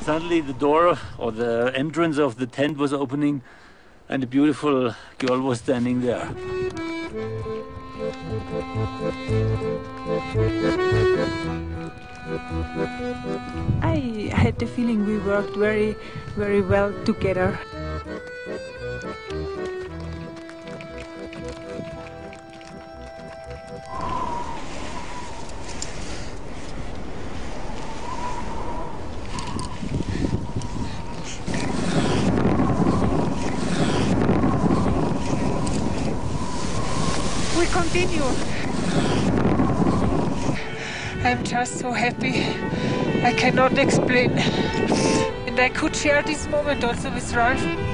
Suddenly the door or the entrance of the tent was opening and a beautiful girl was standing there. I had the feeling we worked very, very well together. We continue. I'm just so happy. I cannot explain. And I could share this moment also with Ralph.